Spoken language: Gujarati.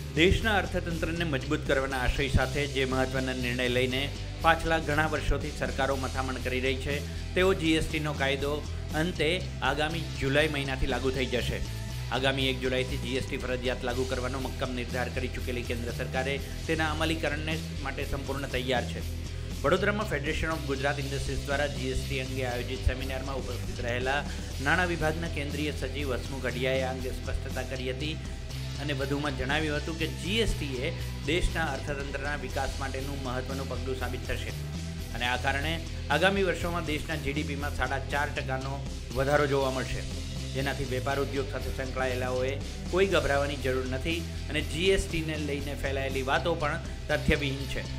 દેશના અર્થતંત્રને મજબૂત કરવાના આશય સાથે જે મહત્વના નિર્ણય લઈને પાછલા ઘણા વર્ષોથી સરકારો મથામણ કરી રહી છે તેવો જીએસટીનો કાયદો અંતે આગામી જુલાઈ મહિનાથી લાગુ થઈ જશે। આગામી 1 જુલાઈથી જીએસટી ફરજિયાત લાગુ કરવાનો મક્કમ નિર્ધાર કરી ચૂકેલી કેન્દ્ર સરકારે તેના અમલીકરણને માટે સંપૂર્ણ તૈયાર છે। વડોદરામાં ફેડરેશન ઓફ ગુજરાત ઇન્ડસ્ટ્રીઝ દ્વારા જીએસટી અંગે આયોજિત સેમિનારમાં ઉપસ્થિત રહેલા નાણાં વિભાગના કેન્દ્રીય સચિવ હસમુખ અઢિયાએ આ અંગે સ્પષ્ટતા કરી હતી અને વધુમાં જણાવ્યું હતું કે જીએસટી એ દેશના અર્થતંત્રના વિકાસ માટેનું મહત્વનું પગલું સાબિત થશે અને આ કારણે આગામી વર્ષોમાં દેશના જીડીપીમાં 4.5%નો વધારો જોવા મળશે, જેનાથી વેપાર ઉદ્યોગ સાથે સંકળાયેલાઓએ કોઈ ગભરાવાની જરૂર નથી અને જીએસટીને લઈને ફેલાયેલી વાતો પણ તથ્યવિહીન છે।